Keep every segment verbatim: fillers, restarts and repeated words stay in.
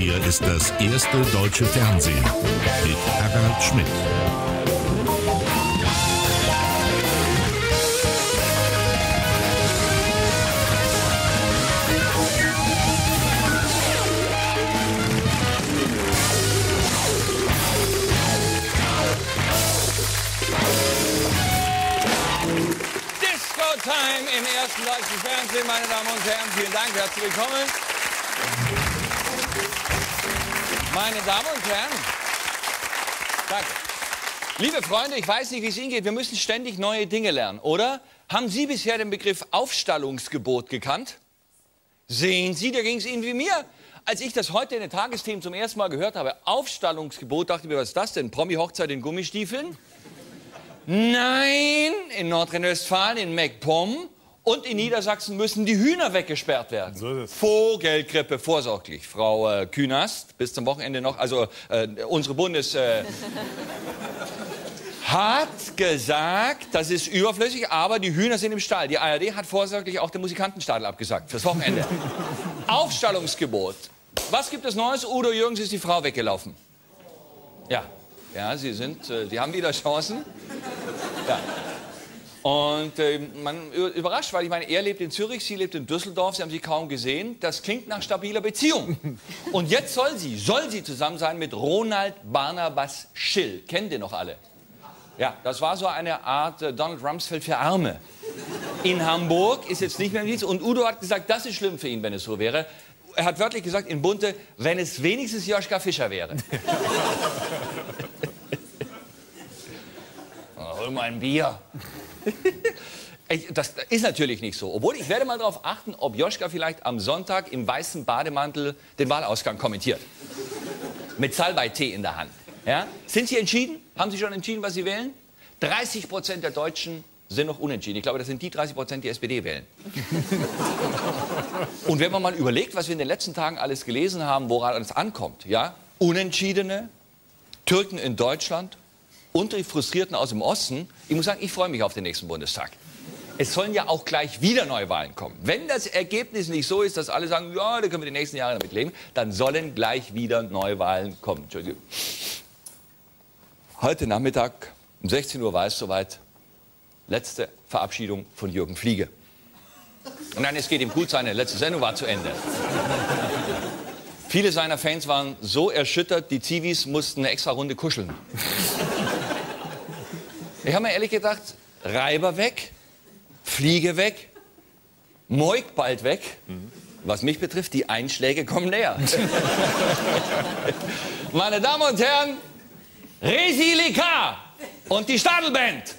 Hier ist das erste deutsche Fernsehen mit Harald Schmidt. Time im ersten deutschen Fernsehen, meine Damen und Herren. Vielen Dank, herzlich willkommen. Meine Damen und Herren, danke. Liebe Freunde, ich weiß nicht, wie es Ihnen geht. Wir müssen ständig neue Dinge lernen, oder? Haben Sie bisher den Begriff Aufstallungsgebot gekannt? Sehen Sie, da ging es Ihnen wie mir. Als ich das heute in den Tagesthemen zum ersten Mal gehört habe, Aufstallungsgebot, dachte ich mir, was ist das denn? Promi-Hochzeit in Gummistiefeln? Nein, in Nordrhein-Westfalen, in MacPom und in Niedersachsen müssen die Hühner weggesperrt werden. So ist es. Vogelgrippe vorsorglich. Frau äh, Künast, bis zum Wochenende noch, also äh, unsere Bundes... Äh, hat gesagt, das ist überflüssig, aber die Hühner sind im Stall. Die A R D hat vorsorglich auch den Musikantenstadel abgesagt fürs Wochenende. Aufstallungsgebot. Was gibt es Neues? Udo Jürgens ist die Frau weggelaufen. Ja. Ja, sie sind, äh, die haben wieder Chancen. Ja. Und äh, man überrascht, weil ich meine, er lebt in Zürich, sie lebt in Düsseldorf, sie haben sie kaum gesehen. Das klingt nach stabiler Beziehung. Und jetzt soll sie, soll sie zusammen sein mit Ronald Barnabas Schill. Kennen die noch alle? Ja, das war so eine Art äh, Donald Rumsfeld für Arme. In Hamburg ist jetzt nicht mehr im Dienst. Und Udo hat gesagt, das ist schlimm für ihn, wenn es so wäre. Er hat wörtlich gesagt in Bunte, wenn es wenigstens Joschka Fischer wäre. Hol mal ein Bier. Das ist natürlich nicht so. Obwohl, ich werde mal darauf achten, ob Joschka vielleicht am Sonntag im weißen Bademantel den Wahlausgang kommentiert. Mit Salbei-Tee in der Hand. Ja? Sind Sie entschieden? Haben Sie schon entschieden, was Sie wählen? dreißig Prozent der Deutschen sind noch unentschieden. Ich glaube, das sind die dreißig Prozent, die S P D wählen. Und wenn man mal überlegt, was wir in den letzten Tagen alles gelesen haben, woran es ankommt, ja? Unentschiedene, Türken in Deutschland und die Frustrierten aus dem Osten. Ich muss sagen, ich freue mich auf den nächsten Bundestag. Es sollen ja auch gleich wieder Neuwahlen kommen. Wenn das Ergebnis nicht so ist, dass alle sagen, ja, da können wir die nächsten Jahre damit leben, dann sollen gleich wieder Neuwahlen kommen. Entschuldigung. Heute Nachmittag um sechzehn Uhr war es soweit. Letzte Verabschiedung von Jürgen Fliege. Und dann, es geht ihm gut, seine letzte Sendung war zu Ende. Viele seiner Fans waren so erschüttert, die Zivis mussten eine extra Runde kuscheln. Ich habe mir ehrlich gedacht, Reiber weg, Fliege weg, Moik bald weg. Mhm. Was mich betrifft, die Einschläge kommen näher. Meine Damen und Herren, Resilika und die Stadelband.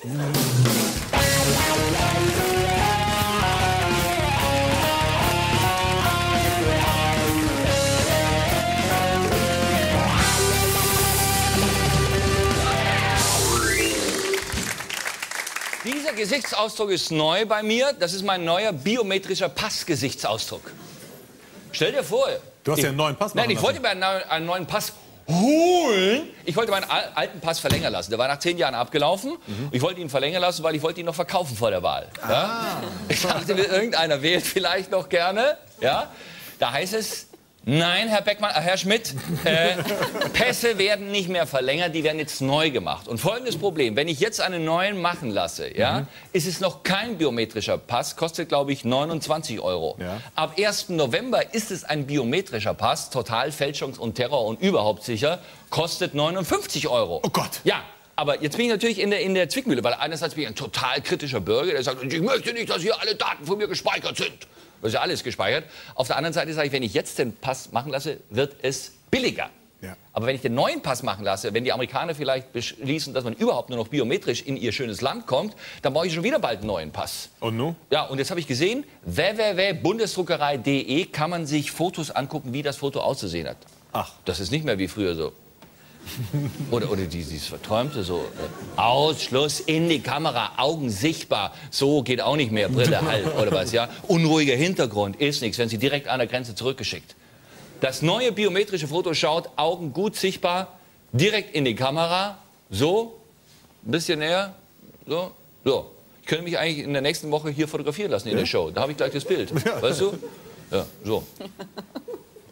Dieser Gesichtsausdruck ist neu bei mir. Das ist mein neuer biometrischer Passgesichtsausdruck. Stell dir vor... Du hast ich, ja einen neuen Pass machen Nein, ich wollte mir einen, einen neuen Pass holen. Ich wollte meinen alten Pass verlängern lassen. Der war nach zehn Jahren abgelaufen. Mhm. Ich wollte ihn verlängern lassen, weil ich wollte ihn noch verkaufen vor der Wahl. Ah. Ja? Ich dachte, irgendeiner wählt vielleicht noch gerne. Ja? Da heißt es... Nein, Herr Beckmann, äh, Herr Schmidt, äh, Pässe werden nicht mehr verlängert, die werden jetzt neu gemacht. Und folgendes Problem, wenn ich jetzt einen neuen machen lasse, ja, mhm. ist es noch kein biometrischer Pass, kostet, glaube ich, neunundzwanzig Euro. Ja. Ab ersten November ist es ein biometrischer Pass, total fälschungs- und Terror und überhaupt sicher, kostet neunundfünfzig Euro. Oh Gott. Ja. Aber jetzt bin ich natürlich in der, in der Zwickmühle, weil einerseits bin ich ein total kritischer Bürger, der sagt, ich möchte nicht, dass hier alle Daten von mir gespeichert sind. Das ist ja alles gespeichert. Auf der anderen Seite sage ich, wenn ich jetzt den Pass machen lasse, wird es billiger. Ja. Aber wenn ich den neuen Pass machen lasse, wenn die Amerikaner vielleicht beschließen, dass man überhaupt nur noch biometrisch in ihr schönes Land kommt, dann brauche ich schon wieder bald einen neuen Pass. Und nun? Ja, und jetzt habe ich gesehen, w w w punkt bundesdruckerei punkt de kann man sich Fotos angucken, wie das Foto auszusehen hat. Ach. Das ist nicht mehr wie früher so. Oder, oder dieses Verträumte so. Ausschluss in die Kamera, Augen sichtbar. So geht auch nicht mehr, Brille halb oder was, ja. Unruhiger Hintergrund, ist nichts, wenn sie direkt an der Grenze zurückgeschickt. Das neue biometrische Foto schaut, Augen gut sichtbar, direkt in die Kamera, so, ein bisschen näher, so, so. Ich könnte mich eigentlich in der nächsten Woche hier fotografieren lassen in der Show. Da habe ich gleich das Bild, weißt du? Ja, so.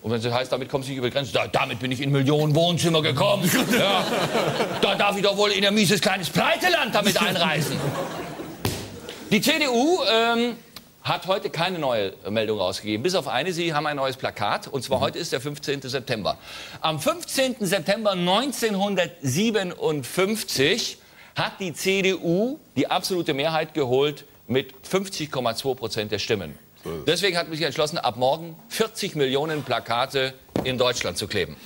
Und wenn es heißt, damit kommst du nicht über die Grenze, da, damit bin ich in Millionen Wohnzimmer gekommen. Ja. Da darf ich doch wohl in ein mieses kleines Pleiteland damit einreisen. Die C D U ähm, hat heute keine neue Meldung rausgegeben, bis auf eine, sie haben ein neues Plakat, und zwar heute ist der fünfzehnte September. Am fünfzehnten September neunzehnhundertsiebenundfünfzig hat die C D U die absolute Mehrheit geholt mit fünfzig Komma zwei Prozent der Stimmen. Deswegen hat man sich entschlossen, ab morgen vierzig Millionen Plakate in Deutschland zu kleben.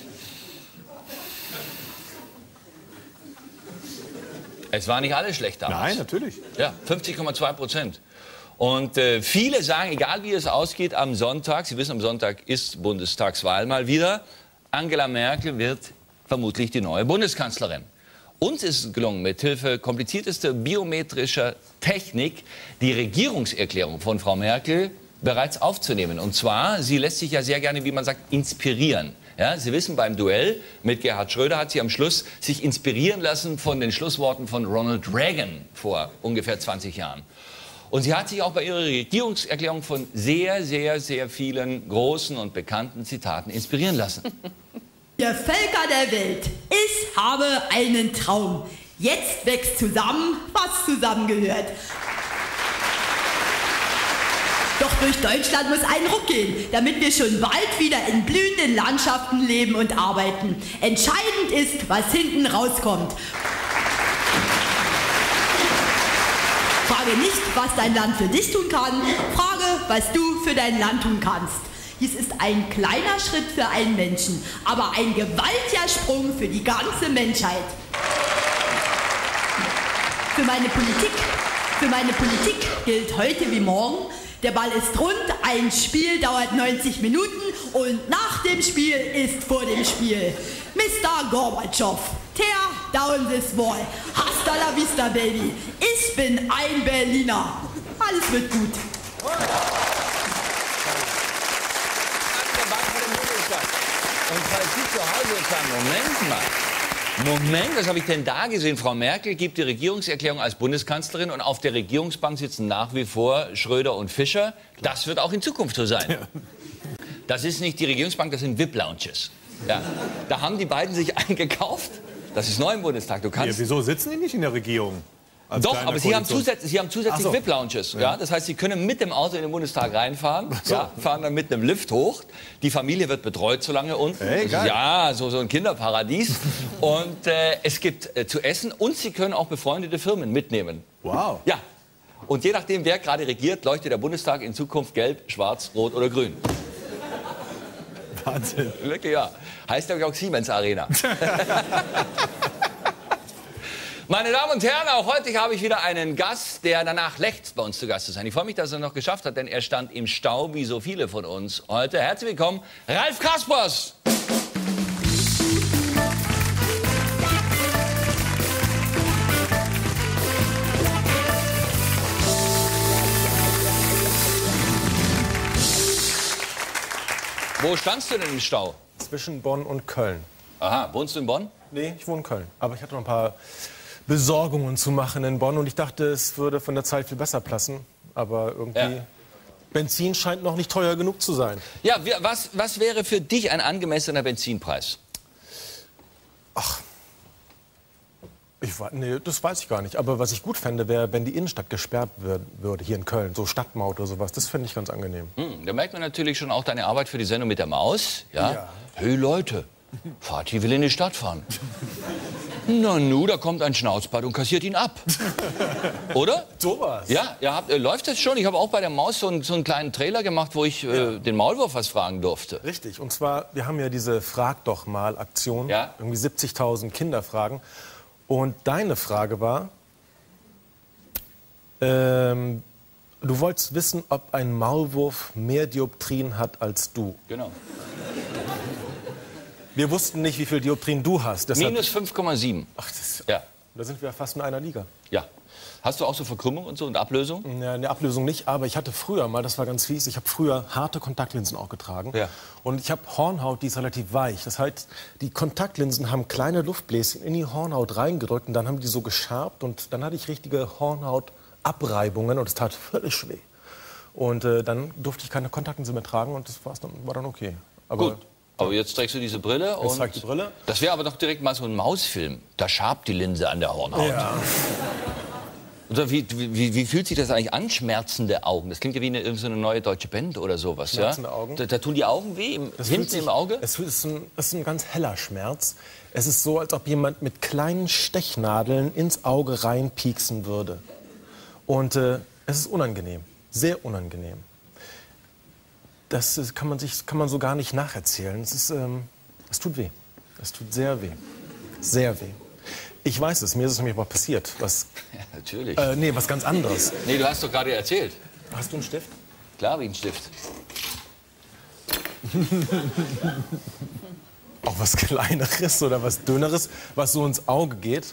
Es war nicht alles schlecht damals. Nein, natürlich. Ja, fünfzig Komma zwei Prozent. Und äh, viele sagen, egal wie es ausgeht am Sonntag, Sie wissen, am Sonntag ist Bundestagswahl mal wieder, Angela Merkel wird vermutlich die neue Bundeskanzlerin. Uns ist es gelungen, mithilfe kompliziertester biometrischer Technik die Regierungserklärung von Frau Merkel bereits aufzunehmen. Und zwar, sie lässt sich ja sehr gerne, wie man sagt, inspirieren. Ja, Sie wissen, beim Duell mit Gerhard Schröder hat sie am Schluss sich inspirieren lassen von den Schlussworten von Ronald Reagan vor ungefähr zwanzig Jahren. Und sie hat sich auch bei ihrer Regierungserklärung von sehr, sehr, sehr vielen großen und bekannten Zitaten inspirieren lassen. Ihr Völker der Welt, ich habe einen Traum. Jetzt wächst zusammen, was zusammengehört. Doch durch Deutschland muss ein Ruck gehen, damit wir schon bald wieder in blühenden Landschaften leben und arbeiten. Entscheidend ist, was hinten rauskommt. Frage nicht, was dein Land für dich tun kann, frage, was du für dein Land tun kannst. Dies ist ein kleiner Schritt für einen Menschen, aber ein gewaltiger Sprung für die ganze Menschheit. Für meine Politik, für meine Politik gilt heute wie morgen, der Ball ist rund, ein Spiel dauert neunzig Minuten und nach dem Spiel ist vor dem Spiel. Mister Gorbatschow, tear down this wall. Hasta la vista, baby. Ich bin ein Berliner. Alles wird gut. Und falls Sie zu Hause sagen, Moment mal, Moment, was habe ich denn da gesehen? Frau Merkel gibt die Regierungserklärung als Bundeskanzlerin und auf der Regierungsbank sitzen nach wie vor Schröder und Fischer. Das wird auch in Zukunft so sein. Das ist nicht die Regierungsbank, das sind V I P-Lounges. Ja. Da haben die beiden sich eingekauft. Das ist neu im Bundestag. Du kannst Ja, wieso sitzen die nicht in der Regierung? Als Doch, aber Sie haben, zusätzlich, Sie haben zusätzlich so. V I P-Lounges. Ja. Ja. Das heißt, Sie können mit dem Auto in den Bundestag reinfahren, So. ja, fahren dann mit einem Lift hoch. Die Familie wird betreut so lange unten. Hey, geil. Ja, so, so ein Kinderparadies. Und äh, es gibt äh, zu essen und Sie können auch befreundete Firmen mitnehmen. Wow. Ja. Und je nachdem, wer gerade regiert, leuchtet der Bundestag in Zukunft gelb, schwarz, rot oder grün. Wahnsinn. Wirklich, ja. Heißt, glaube ich, auch Siemens Arena. Meine Damen und Herren, auch heute habe ich wieder einen Gast, der danach lechzt, bei uns zu Gast zu sein. Ich freue mich, dass er noch geschafft hat, denn er stand im Stau wie so viele von uns heute. Herzlich willkommen, Ralf Kaspers! Wo standst du denn im Stau? Zwischen Bonn und Köln. Aha, wohnst du in Bonn? Nee, ich wohne in Köln. Aber ich hatte noch ein paar Besorgungen zu machen in Bonn. Und ich dachte, es würde von der Zeit viel besser passen. Aber irgendwie, Ja. Benzin scheint noch nicht teuer genug zu sein. Ja, wir, was, was wäre für dich ein angemessener Benzinpreis? Ich, wa- nee, das weiß ich gar nicht. Aber was ich gut fände, wäre, wenn die Innenstadt gesperrt wür- würde, hier in Köln. So Stadtmaut oder sowas. Das fände ich ganz angenehm. Hm, da merkt man natürlich schon auch deine Arbeit für die Sendung mit der Maus. Ja? Ja. Hey Leute, Fatih will in die Stadt fahren. Na nu, da kommt ein Schnauzbart und kassiert ihn ab. Oder? Sowas? Ja, ihr habt, äh, läuft das schon? Ich habe auch bei der Maus so, einen- so einen kleinen Trailer gemacht, wo ich äh, den Maulwurf was fragen durfte. Richtig. Und zwar, wir haben ja diese Frag doch mal Aktion. Ja. Irgendwie siebzigtausend Kinderfragen. Und deine Frage war, ähm, du wolltest wissen, ob ein Maulwurf mehr Dioptrien hat als du. Genau. Wir wussten nicht, wie viel Dioptrien du hast. Deshalb, Minus fünf Komma sieben. ach, das, Ja. da sind wir fast in einer Liga. Ja. Hast du auch so Verkrümmung und so und Ablösung? Ja, in der Ablösung nicht, aber ich hatte früher mal, das war ganz fies, ich habe früher harte Kontaktlinsen auch getragen. Ja. Und ich habe Hornhaut, die ist relativ weich. Das heißt, die Kontaktlinsen haben kleine Luftbläschen in die Hornhaut reingedrückt und dann haben die so geschabt und dann hatte ich richtige Hornhautabreibungen und es tat völlig weh. Und äh, dann durfte ich keine Kontaktlinse mehr tragen und das war's dann, war dann okay. Aber Gut. Aber jetzt trägst du diese Brille und... Jetzt trage ich die Brille. Das wäre aber doch direkt mal so ein Mausfilm. Da schabt die Linse an der Hornhaut. Ja. Oder wie, wie, wie fühlt sich das eigentlich an, schmerzende Augen? Das klingt ja wie eine, irgend so eine neue deutsche Band oder sowas. Schmerzende ja? Augen? Da, da tun die Augen weh, im, Das hinten fühlt sich- im Auge? Es ist ein, es ist ein ganz heller Schmerz. Es ist so, als ob jemand mit kleinen Stechnadeln ins Auge reinpieksen würde. Und äh, es ist unangenehm, sehr unangenehm. Das ist, kann, man sich, kann man so gar nicht nacherzählen. Es, ist, ähm, es tut weh. Es tut sehr weh. Sehr weh. Ich weiß es, mir ist es nämlich aber passiert. Was, Ja, natürlich. äh, nee, was ganz anderes. Nee, du hast doch gerade erzählt. Hast du einen Stift? Klar, wie ein Stift. Auch was Kleineres oder was Dünneres, was so ins Auge geht.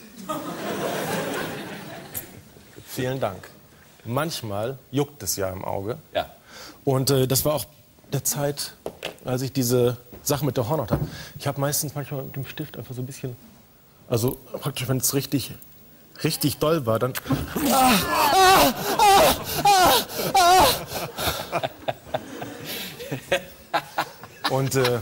Vielen Dank. Manchmal juckt es ja im Auge. Ja. Und äh, das war auch der Zeit, als ich diese Sache mit der Hornhaut habe. Ich habe meistens manchmal mit dem Stift einfach so ein bisschen, also praktisch, wenn es richtig, richtig doll war, dann... Ah, ah, ah, ah, ah. Und äh,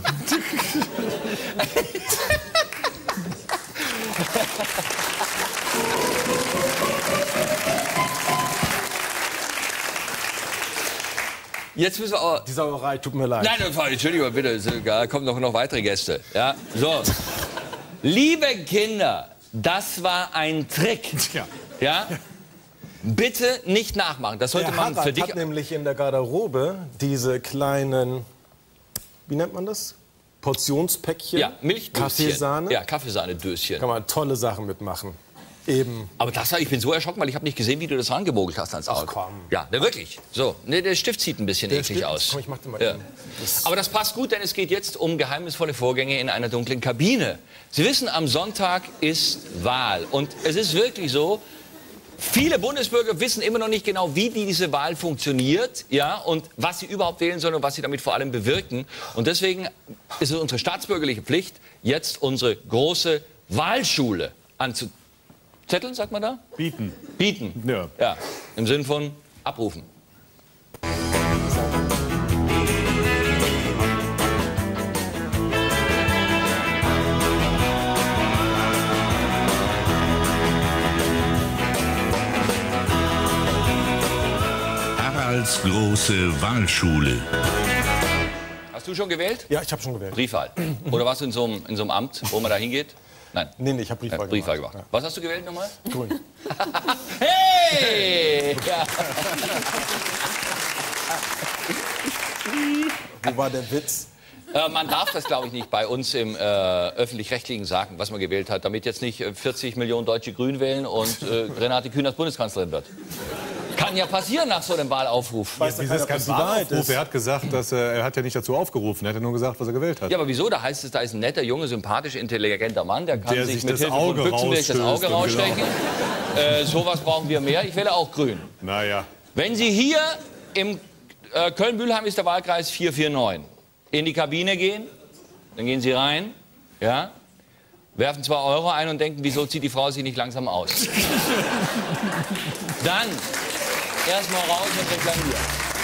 Jetzt müssen wir auch... die Sauerei tut mir leid. Nein, Entschuldigung, bitte, da kommen noch, noch weitere Gäste. Ja, so. Liebe Kinder, das war ein Trick. Ja. Ja? Bitte nicht nachmachen. Das sollte Der man Harald für dich... hat nämlich in der Garderobe diese kleinen, wie nennt man das? Portionspäckchen. Ja, Milchdöschen. Kaffeesahne. Ja, Kaffeesahne-Döschen. Kann man tolle Sachen mitmachen. Eben. Aber das, ich bin so erschrocken, weil ich habe nicht gesehen, wie du das rangemogelt hast ans Auge. Ach, komm. Ja, ne, wirklich. So, ne, der Stift sieht ein bisschen Der eklig Stift- aus. Komm, ich mach den mal Ja. eben. Das- Aber das passt gut, denn es geht jetzt um geheimnisvolle Vorgänge in einer dunklen Kabine. Sie wissen, am Sonntag ist Wahl. Und es ist wirklich so, viele Bundesbürger wissen immer noch nicht genau, wie diese Wahl funktioniert, ja, und was sie überhaupt wählen sollen und was sie damit vor allem bewirken. Und deswegen ist es unsere staatsbürgerliche Pflicht, jetzt unsere große Wahlschule anzuzetteln, sagt man da? Bieten. Bieten. Ja. Ja, im Sinn von abrufen. Haralds große Wahlschule. Hast du schon gewählt? Ja, ich habe schon gewählt. Briefwahl. Oder warst du in so einem, in so einem Amt, wo man da hingeht? Nein. Nee, nee, ich habe Briefwahl Ja, Briefwahl gemacht. gemacht. Was hast du gewählt nochmal? Ja. Grün. Hey! Ja. Wo war der Witz? Äh, man darf das, glaube ich, nicht bei uns im äh, Öffentlich-Rechtlichen sagen, was man gewählt hat, damit jetzt nicht äh, vierzig Millionen Deutsche Grün wählen und äh, Renate Künast Bundeskanzlerin wird. Kann ja passieren nach so einem Wahlaufruf. Weiß doch Wieso keiner, ist kein was die Wahrheit Wahlaufruf? ist. Er hat gesagt, dass er, er hat ja nicht dazu aufgerufen. Er hat ja nur gesagt, was er gewählt hat. Ja, aber wieso? Da heißt es, da ist ein netter, junger, sympathisch, intelligenter Mann, der kann Der sich sich mit das Hilfe von Auge Büchsenmilch das Auge rausstößt und rausstechen. Äh, sowas brauchen wir mehr. Ich wähle auch grün. Naja. Wenn Sie hier im äh, Köln-Mülheim ist der Wahlkreis vier vier neun in die Kabine gehen, dann gehen Sie rein, ja, werfen zwei Euro ein und denken, wieso zieht die Frau sich nicht langsam aus? Dann erstmal raus und reklamieren.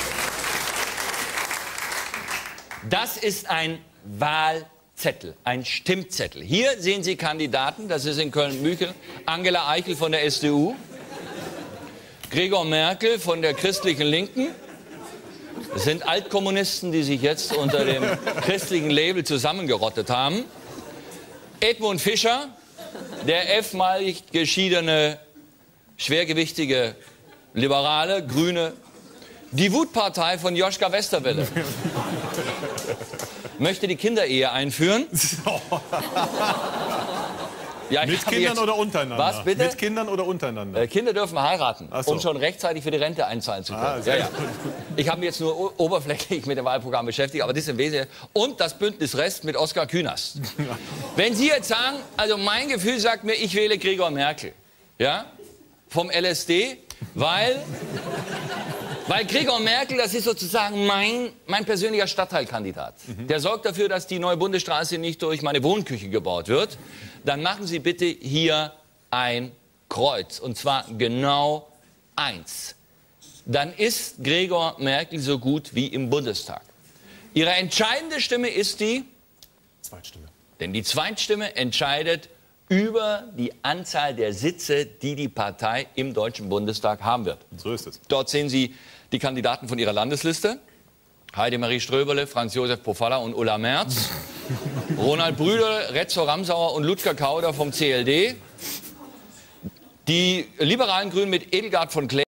Das ist ein Wahlzettel, ein Stimmzettel. Hier sehen Sie Kandidaten, das ist in Köln-Müchel, Angela Eichel von der S D U, Gregor Merkel von der christlichen Linken. Das sind Altkommunisten, die sich jetzt unter dem christlichen Label zusammengerottet haben. Edmund Fischer, der elfmalig geschiedene, schwergewichtige Liberale, Grüne. Die Wutpartei von Joschka Westerwelle möchte die Kinderehe einführen. Ja, ich Mit habe Kindern jetzt- oder untereinander? Was, bitte? Mit Kindern oder untereinander? Äh, Kinder dürfen heiraten, Ach so. um schon rechtzeitig für die Rente einzahlen zu können. Ah, sehr ja, ja. Ich habe mich jetzt nur o- oberflächlich mit dem Wahlprogramm beschäftigt, aber das ist im Wesentlichen. Und das Bündnis Rest mit Oskar Künast. Wenn Sie jetzt sagen, also mein Gefühl sagt mir, ich wähle Gregor Merkel, ja, vom L S D, weil, weil Gregor Merkel, das ist sozusagen mein, mein persönlicher Stadtteilkandidat. Mhm. Der sorgt dafür, dass die neue Bundesstraße nicht durch meine Wohnküche gebaut wird. Dann machen Sie bitte hier ein Kreuz, und zwar genau eins. Dann ist Gregor Merkel so gut wie im Bundestag. Ihre entscheidende Stimme ist die? Zweitstimme. Denn die Zweitstimme entscheidet über die Anzahl der Sitze, die die Partei im Deutschen Bundestag haben wird. So ist es. Dort sehen Sie die Kandidaten von ihrer Landesliste. Heidemarie Ströberle, Franz-Josef Pofalla und Ulla Merz. Ronald Brüder, Rezzo Ramsauer und Ludger Kauder vom C L D. Die liberalen Grünen mit Edelgard von Klerk.